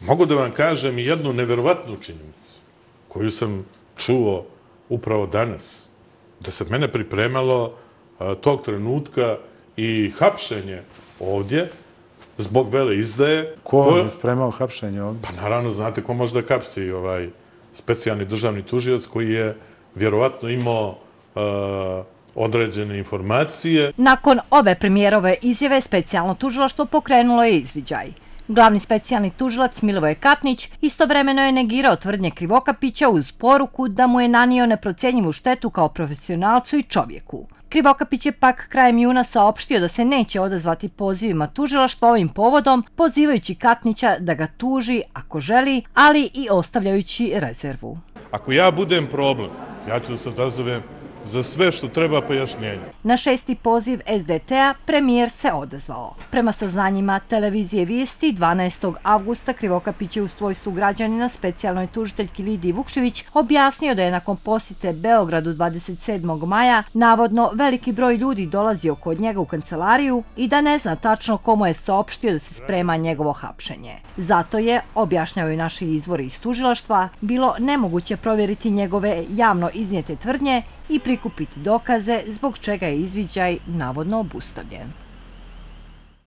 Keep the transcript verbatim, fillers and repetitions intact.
mogu da vam kažem i jednu neverovatnu činjenicu, koju sam čuo upravo danas, da se mene pripremalo tog trenutka i hapšenje ovdje zbog veleizdaje. Ko vam je spremao hapšenje ovdje? Pa naravno, znate ko može da hapsi ovaj specijalni državni tužilac koji je vjerovatno imao određene informacije. Nakon ove premijerove izjave, specijalno tužilaštvo pokrenulo je izviđaj. Glavni specijalni tužilac Milivoje Katnić istovremeno je negirao tvrdnje Krivokapića uz poruku da mu je nanio neprocenjivu štetu kao profesionalcu i čovjeku. Krivokapić je pak krajem juna saopštio da se neće odazvati pozivima tužilaštva ovim povodom, pozivajući Katnića da ga tuži ako želi, ali i ostavljajući rezervu. Ako ja budem problem, ja ću da se odazovem za sve što treba pojašnjenje. Na šesti poziv S D T-a premijer se odazvao. Prema saznanjima televizije Vijesti, dvanaestog avgusta Krivokapić je u svojstvu građanina specijalnoj tužiteljki Lidiji Vukčević objasnio da je nakon posjete Beogradu dvadeset sedmog maja navodno veliki broj ljudi dolazio kod njega u kancelariju i da ne zna tačno komu je saopštio da se sprema njegovo hapšenje. Zato je, objašnjavaju naši izvori iz tužilaštva, bilo nemoguće provjeriti njegove javno iznijete tvrdnje i prikupiti dokaze zbog čega je izviđaj navodno obustavljen.